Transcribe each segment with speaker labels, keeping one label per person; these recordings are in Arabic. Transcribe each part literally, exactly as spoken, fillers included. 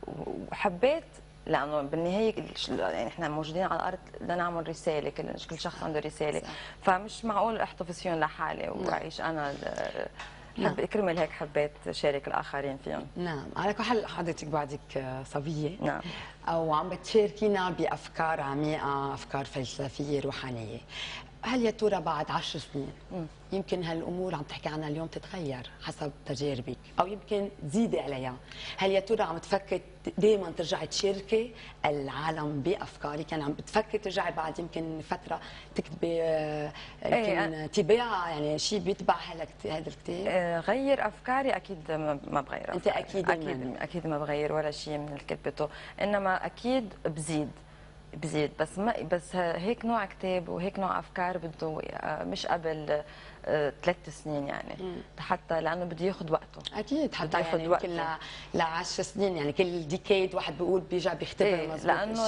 Speaker 1: وحبيت لانه بالنهايه يعني احنا موجودين على الارض لنعمل رساله، كل كل شخص عنده رساله. صح. فمش معقول احتفظ فيهم لحالي واعيش انا. حب كرمال هيك حبيت شارك الاخرين فيهم.
Speaker 2: نعم، على كل حال حضرتك بعدك صبيه.
Speaker 1: نعم.
Speaker 2: او عم بتشاركينا بافكار عميقه، افكار فلسفيه روحانيه. هل يا ترى بعد عشر سنين م. يمكن هالامور عم تحكي عنها اليوم تتغير حسب تجاربك او يمكن تزيدي عليها؟ هل يا ترى عم تفكر دائما ترجعي تشاركي العالم بافكارك؟ يعني عم بتفكر ترجعي بعد يمكن فتره تكتبي يمكن تباعها، يعني شيء بيتبع هذا الكتاب؟
Speaker 1: غير افكاري اكيد ما بغير.
Speaker 2: انت اكيد
Speaker 1: اكيد من. اكيد ما بغير ولا شيء من اللي كتبته، انما اكيد بزيد بزيد. بس ما بس هيك نوع كتاب وهيك نوع افكار بده مش قبل ثلاث سنين يعني. مم. حتى لانه بده ياخذ وقته.
Speaker 2: اكيد حتى يعني يمكن ل عشر سنين، يعني كل ديكيد واحد بيقول بيرجع بيختبر. إيه مزبوط،
Speaker 1: لانه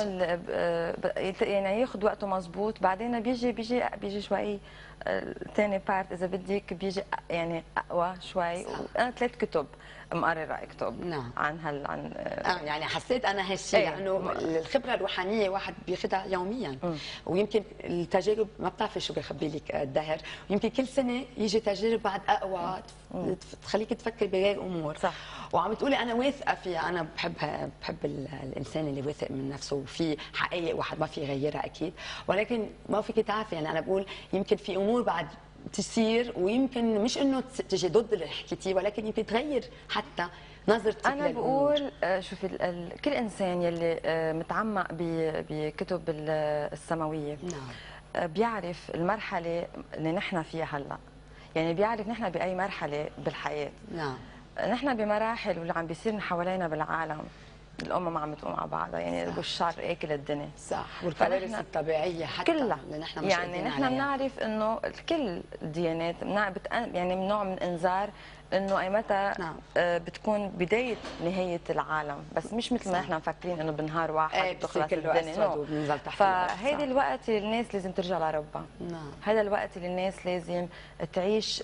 Speaker 1: يعني ياخذ وقته مزبوط. بعدين بيجي بيجي بيجي شوي ثاني بارت اذا بدك، بيجي يعني اقوى شوي. وانا ثلاث كتب مقرره اكتب.
Speaker 2: نعم.
Speaker 1: عن هال عن
Speaker 2: آه يعني حسيت انا هالشيء. ايه لانه الخبره الروحانيه واحد بياخذها يوميا. م. ويمكن التجارب ما بتعرفي شو بيخبي لك الدهر، ويمكن كل سنه يجي تجارب بعد اقوى م. تخليك تفكر بغير امور.
Speaker 1: صح.
Speaker 2: وعم تقولي انا واثقه فيها. انا بحبها، بحب الانسان اللي واثق من نفسه، وفي حقائق واحد ما في يغيرها اكيد، ولكن ما فيك تعرفي. يعني انا بقول يمكن في امور بعد تصير ويمكن مش انه تجي ضد اللي حكيتيه، ولكن يمكن تغير حتى نظرتك
Speaker 1: انا بقول شوفي كل انسان يلي متعمق بكتب السماويه نعم. بيعرف المرحله اللي نحن فيها هلا، يعني بيعرف نحن باي مرحله بالحياه.
Speaker 2: نعم.
Speaker 1: نحن بمراحل واللي عم بيصير حوالينا بالعالم، الامم عم تقوم على بعضها يعني، والشر اكل الدنيا.
Speaker 2: صح. والكوارث الطبيعيه حتى
Speaker 1: كلها
Speaker 2: اللي نحن مش
Speaker 1: يعني نحن بنعرف انه كل الديانات يعني من نوع من انذار انه اي متى نعم. بتكون بدايه نهايه العالم، بس مش مثل ما نحن مفكرين انه بنهار واحد
Speaker 2: ايه
Speaker 1: بتخلص الدنيا. فهيدي الوقت اللي الناس لازم ترجع لربها.
Speaker 2: نعم.
Speaker 1: هذا الوقت اللي الناس لازم تعيش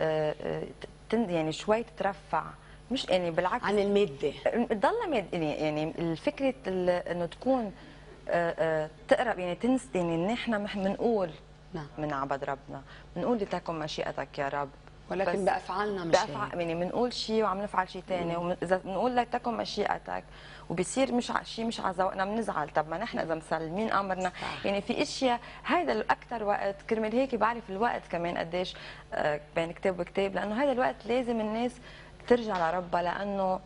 Speaker 1: يعني شوي تترفع، مش يعني بالعكس
Speaker 2: عن الماده،
Speaker 1: تضلها ماده. يعني الفكره انه تكون تقرب يعني تنس يعني نحن بنقول
Speaker 2: نعم
Speaker 1: بنعبد ربنا، بنقول لتكن مشيئتك يا رب،
Speaker 2: ولكن بافعالنا مش
Speaker 1: بأفعال يعني بنقول شيء وعم نفعل شيء ثاني. واذا بنقول لك تكن مشيئتك وبصير مش شيء مش على ذوقنا بنزعل. طب ما نحن اذا مسلمين امرنا يعني في اشياء. هذا الاكثر وقت كرمال هيك بعرف الوقت كمان قديش بين كتاب وكتاب، لانه هذا الوقت لازم الناس ترجع لربها، لانه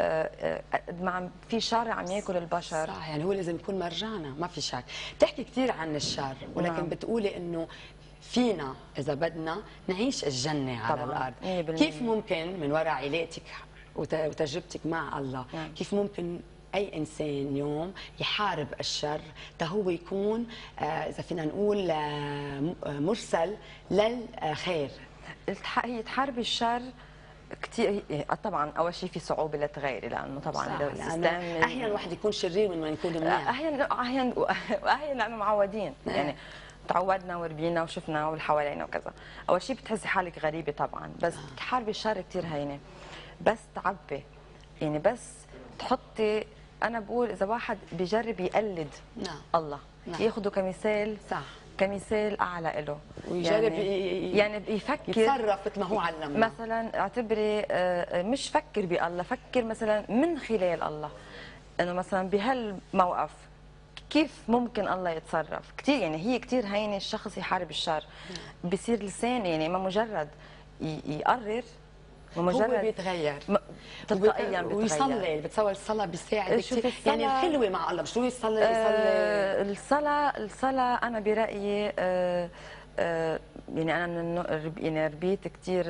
Speaker 1: قد ما عم في شر عم ياكل البشر.
Speaker 2: صح. يعني هو لازم يكون مرجعنا، ما في شك. بتحكي كثير عن الشر، ولكن نعم. بتقولي انه فينا اذا بدنا نعيش الجنه على طبعاً. الارض مية بالمية. كيف ممكن من وراء علاقتك وتجربتك مع الله نعم. كيف ممكن اي انسان يوم يحارب الشر تا هو يكون آه اذا فينا نقول آه مرسل للخير؟
Speaker 1: هي تحاربي الشر كثير طبعا. اول شيء في صعوبه لتغيري، لانه طبعا
Speaker 2: الاسلام احيانا الواحد يكون شرير من ما يكون منيح.
Speaker 1: احيانا احيانا واحيانا لانه معودين يعني تعودنا وربينا وشفنا واللي حوالينا وكذا. اول شيء بتحسي حالك غريبه طبعا، بس تحاربي الشر كثير هينه. بس تعبي يعني، بس تحطي. انا بقول اذا واحد بيجرب يقلد نعم. الله نعم. ياخذه كمثال
Speaker 2: صح،
Speaker 1: كمثال اعلى له،
Speaker 2: ويجرب
Speaker 1: يعني, يعني بيفكر
Speaker 2: يتصرف مثل ما هو علمنا.
Speaker 1: مثلا اعتبري مش فكر بالله، فكر مثلا من خلال الله، انه مثلا بهالموقف كيف ممكن الله يتصرف. كثير يعني هي كثير هينه الشخص يحارب الشر. بصير لسان يعني ما مجرد يقرر،
Speaker 2: مجرد هو بيتغير
Speaker 1: تلقائيا بيتغير.
Speaker 2: ويصلي. بتصور الصلاه بيساعد كثير، يعني الخلوه مع الله. مش هو يصلي يصلي
Speaker 1: آه الصلاه الصلاه انا برايي آه آه يعني انا من يعني ربيت كثير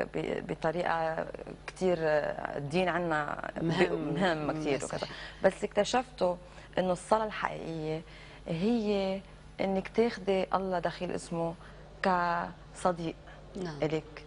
Speaker 1: بطريقه كثير الدين عنا
Speaker 2: مهم
Speaker 1: مهم كثير وكذا، بس اكتشفته انه الصلاه الحقيقيه هي انك تاخذي الله داخل اسمه كصديق نعم. الك،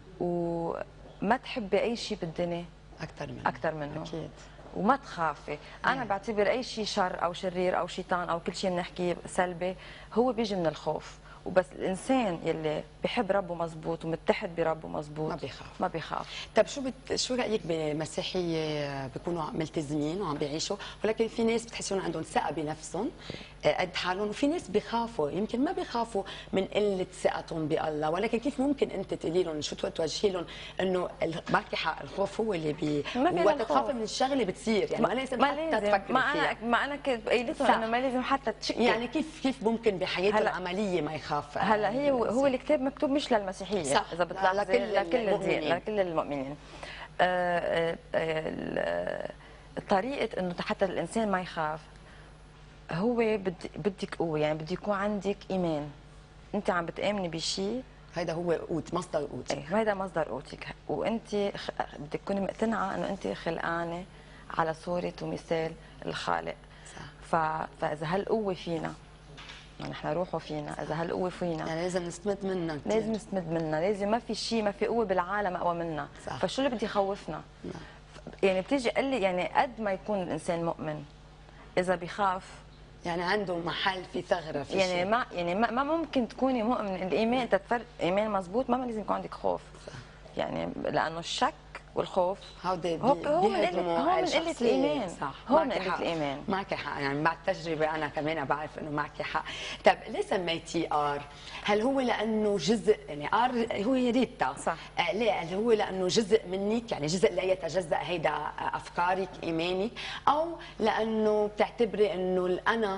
Speaker 1: وما تحبي اي شيء بالدنيا
Speaker 2: اكثر منه
Speaker 1: اكثر منه
Speaker 2: اكيد،
Speaker 1: وما تخافي. انا بعتبر اي شيء شر او شرير او شيطان او كل شيء بنحكيه سلبي هو بيجي من الخوف، وبس الانسان يلي بحب ربه مزبوط ومتحد بربه مزبوط
Speaker 2: ما بيخاف.
Speaker 1: ما بيخاف.
Speaker 2: طب شو بت... شو رايك بمسيحيه بيكونوا ملتزمين وعم بيعيشوا، ولكن في ناس بتحسون عندهم ثقه بنفسهم قد حالهم، وفي ناس بيخافوا، يمكن ما بيخافوا من قله ثقتهم بالله، ولكن كيف ممكن انت تقولي لهم، شو توجهي لهم انه معك حق، الخوف هو اللي بي وقت تخافي من الشغله بتصير، يعني ما لازم حتى تفكري
Speaker 1: ما
Speaker 2: فيها.
Speaker 1: انا ما انا كنت قايلت انه ما لازم حتى تشكي.
Speaker 2: يعني كيف كيف ممكن بحياته العمليه ما يخاف؟
Speaker 1: هلا هي هو الكتاب مكتوب مش للمسيحيه،
Speaker 2: صح.
Speaker 1: اذا بتلاحظي
Speaker 2: لكل
Speaker 1: لكل
Speaker 2: المؤمنين.
Speaker 1: الدين، لكل المؤمنين. آه، آه، طريقه انه حتى الانسان ما يخاف، هو بدي بدك قوه، يعني بده يكون عندك ايمان. انت عم بتامني بشيء،
Speaker 2: هيدا هو قوت، مصدر قوتك.
Speaker 1: ايه هيدا مصدر قوتك، وانت بدك تكوني مقتنعه انه انت خلقانه على صوره ومثال الخالق. صح. فاذا هالقوه فينا، نحن روحه فينا، اذا هالقوه فينا
Speaker 2: يعني لازم نستمد منها كتير.
Speaker 1: لازم نستمد منها، لازم، ما في شيء، ما في قوه بالعالم اقوى منا.
Speaker 2: صح.
Speaker 1: فشو اللي بده يخوفنا؟ نعم. يعني بتيجي قال لي يعني قد ما يكون الانسان مؤمن، اذا بيخاف
Speaker 2: يعني عنده محل في ثغره في
Speaker 1: يعني
Speaker 2: شيء.
Speaker 1: ما يعني ما, ما ممكن تكوني مؤمن. الايمان تتفرق ايمان مزبوط، ما لازم يكون عندك خوف. صح. يعني لانه الشك والخوف
Speaker 2: هودي
Speaker 1: هو هو من قله هو من قله الايمان.
Speaker 2: صح.
Speaker 1: هو من قله الايمان.
Speaker 2: معك حق، يعني بعد تجربه انا كمان بعرف انه معك حق. طيب ليه سميتيه ار؟ هل هو لانه جزء، يعني ار هو ريتا
Speaker 1: صح.
Speaker 2: آه ليه؟ هل هو لانه جزء منك، يعني جزء لا يتجزا هيدا افكارك ايمانك، او لانه بتعتبري انه الانا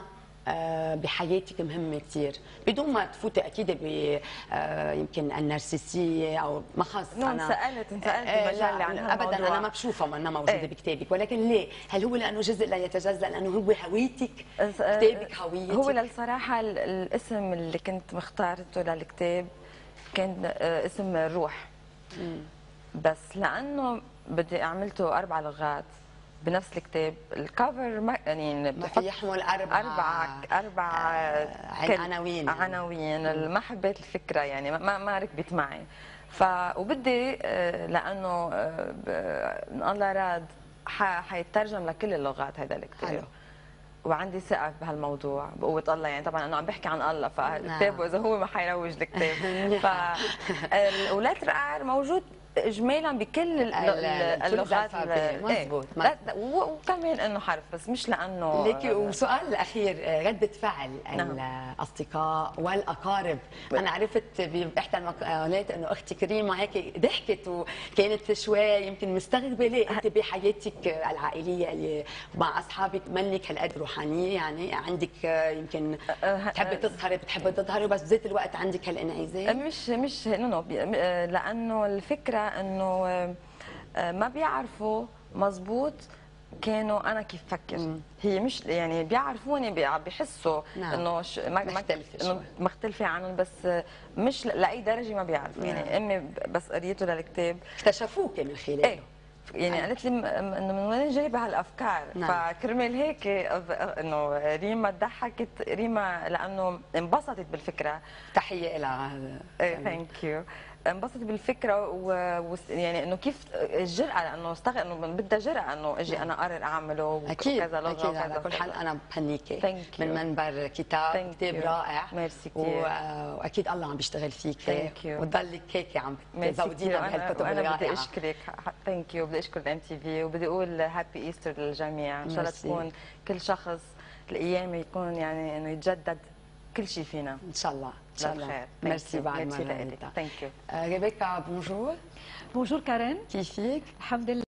Speaker 2: بحياتك مهمه كثير، بدون ما تفوتي اكيد ب يمكن النرجسيه او ما خص.
Speaker 1: انا انسالت انسالت بمجله عن هالموضوع.
Speaker 2: ابدا انا ما بشوفها، ما موجوده ايه؟ بكتابك، ولكن ليه؟ هل هو لانه جزء لا يتجزا، لانه هو هويتك؟ كتابك هويتك؟
Speaker 1: هو للصراحه الاسم اللي كنت مختارته للكتاب كان اسم الروح. مم. بس لانه بدي عملته اربع لغات بنفس الكتاب، الكفر ما يعني
Speaker 2: ما في يحمل اربع
Speaker 1: اربع اربع
Speaker 2: عناوين
Speaker 1: عناوين ما حبيت الفكره، يعني ما ما ركبت معي. ف وبدي لانه الله راد حيترجم لكل اللغات هذا الكتاب. حلو. وعندي ثقه بهالموضوع بقوه الله، يعني طبعا انه عم بحكي عن الله، فالكتاب واذا هو ما حيروج الكتاب. ف ولاتر ار موجود اجمالا بكل اللغات.
Speaker 2: مضبوط.
Speaker 1: وكمان انه حرف، بس مش لانه
Speaker 2: ليكي. وسؤال الاخير، رده فعل نعم. الاصدقاء والاقارب. انا عرفت باحدى المقالات انه اختك ريما هيك ضحكت وكانت شوي يمكن مستغربه، ليه انت بحياتك العائليه اللي مع اصحابك منك هالقد روحانيه، يعني عندك يمكن بتحبي تظهري بتحبي تظهري بس بذات الوقت عندك هالانعزال؟
Speaker 1: مش مش نو لانه الفكره انه ما بيعرفوا مزبوط كانوا انا كيف فكر. مم. هي مش يعني بيعرفوني بيحسوا نعم. انه ش... ما
Speaker 2: مختلفه
Speaker 1: انه مختلفه عنهم، بس مش لاي درجه ما بيعرفوا. نعم. يعني امي بس قريته للكتاب
Speaker 2: اكتشفوك من خلاله.
Speaker 1: ايه يعني قالت لي انه من وين جايبه هالافكار. نعم. فكرمال هيك انه ريما ضحكت، ريما لانه انبسطت بالفكره.
Speaker 2: تحيه لها.
Speaker 1: ايه ثانك يو. انبسطت بالفكره ويعني انه كيف الجرأه، لانه استغرب انه بدها جرأه انه اجي انا اقرر اعمله وكذا لغه.
Speaker 2: اكيد على كل حال انا بهنيكي من منبر كتاب كتاب رائع.
Speaker 1: ميرسي كثير.
Speaker 2: واكيد الله عم بيشتغل فيك وتضلك هيك عم تزودينا بهالكتب الرائعه.
Speaker 1: انا بدي اشكرك، ثانك يو، بدي اشكر الام تي في، وبدي اقول هابي ايستر للجميع. ان شاء الله تكون كل شخص الايام يكون يعني انه يتجدد كل شيء فينا
Speaker 2: ان شاء الله. ان شاء الله. ميرسي بعد
Speaker 1: مرة. ثانك يو.
Speaker 2: ريبيكا بونجور.
Speaker 3: بونجور كارين.
Speaker 2: كيفك؟
Speaker 3: الحمد لله.